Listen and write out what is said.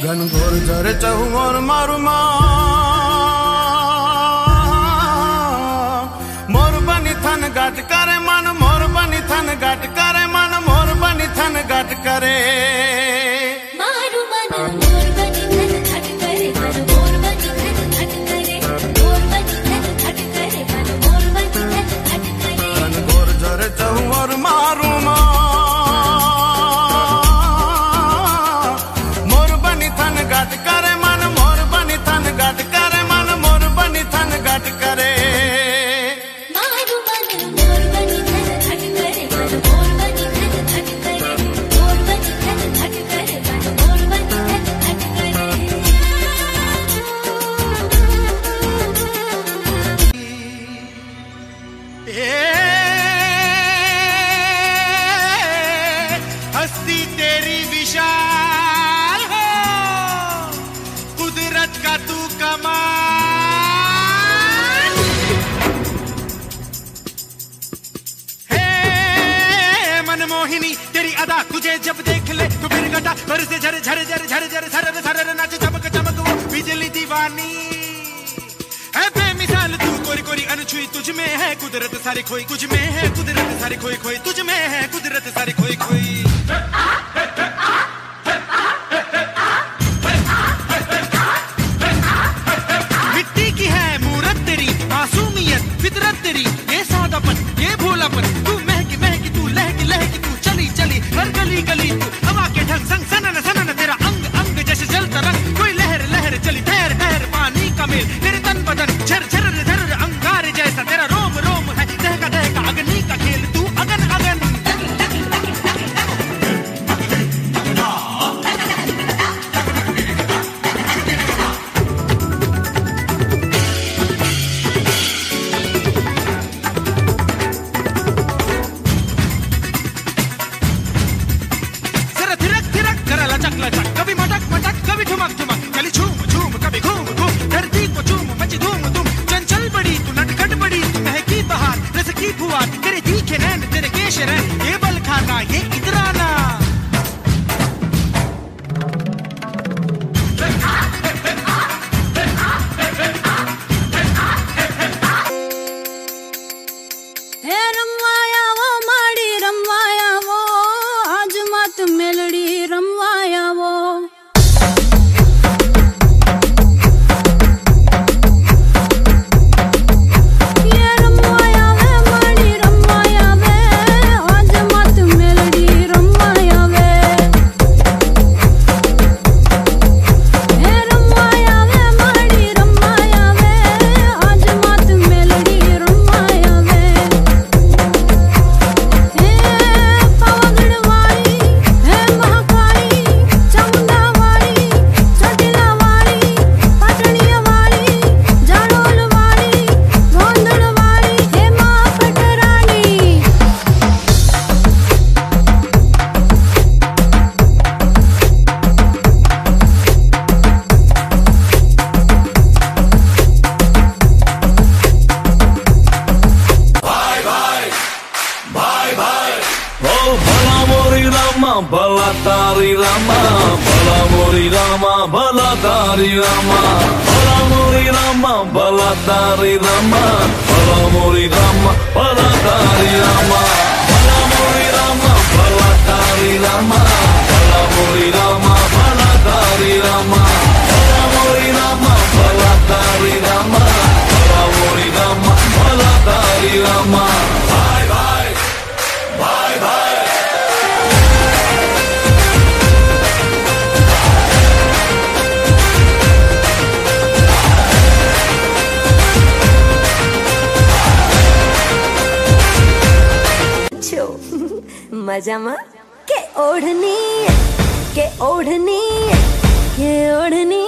घनघोर झरे चहु और मारू मोर बनी थन गाट करे मन, मोर बनी थन गाट करे मन, मोर बनी थन गाट करे मारू मन मोर बनी थन गाट करे मन, मोर बनी थन गाट करे, मोर बनी थन गाट करे मन, मोर बनी थन गाट करे। घनघोर झरे चहु और मारू मोर बनी थन गाट करे मन, मोर बनी थन गाट करे मन, मोर बनी थन गाट करे मारू मन मोर बनी थन गाट करे मन, मोर बनी थन गाट करे, मोर बनी थन गाट करे मन, मोर बनी थन गाट करे। हस्ती तेरी विशाल हो, कुदरत का तू कमाल। हे मनमोहिनी तेरी अदा, तुझे जब देख ले तो फिर घटा भर से झर झर झर झर झर झर झर नाच चमक चमक वो बिजली दीवानी है बेमिसाल तू, कोरी कोरी अनछुई तुझ में है कुदरत सारी खोई, तुझ में है कुदरत सारी खोई खोई, तुझ में है कुदरत सारी खोई खोई। मिट्टी की है मूरत तेरी, मासूमियत फितरत तेरी, ये सादापन ये भोलापन, तू महकी महकी तू लहकी लहकी तू चली चली हर गली गली तू, हवा के ढंग संग सनन सनन तेरा अंग अंग जैसे जलता रंग, कोई लहर लहर चली ठहर ठहर पानी का मेल, तेरे तन बदन झर झर झर अंगार जैसा, तेरा रोम रोम है दहका दहका अग्नि का खेल, तू अगन अगन। जरा थिरक थिरक जरा लचक लचक, कभी मटक मटक कभी ठुमक ठुमक, कभी झूम झूम कभी घूम घूम, धरती को झूम मची धूम धूम, चंचल बड़ी तू नटखट बड़ी तू, महकी बहार रस की फुहार, तेरे तीखे नैन तेरे केश रैन, ये बल खाना ये इतराना। हे रमवाया वो माड़ी रमवाया वो, आज मत मेलड़ी रमवाया वो। ये रमवाया वे माड़ी रमवाया वे, आज मत मेलड़ी रमवाया वे। हे रमवाया वे माड़ी रमवाया वे, आज मत मेलड़ी रमवाया वे। पावगढ़वाड़ी है महाकाली, चामुंडावाड़ी चोटिलावाड़ी, पाटणियावाड़ी जाड़ोलवाड़ी, गोंदड़वाड़ी है मां पटरानी। Oh, bala mori rama, bala tari rama, bala mori rama, bala tari rama, bala mori rama, bala tari rama, bala mori rama, bala tari rama, bala mori rama, bala tari rama, bala mori rama, bala tari rama, bala mori rama, bala tari rama, bala mori rama, bala tari rama. Bye bye, bye bye. मजामा के ओढ़नी के ओढ़नी के ओढ़नी